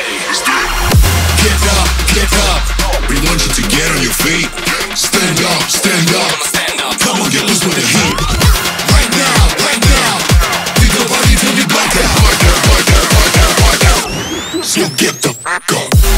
We want you to get on your feet. Stand up, stand up. Come on, get loose with the heat. Right now, right now. Think about it till you black out. So get the fuck up.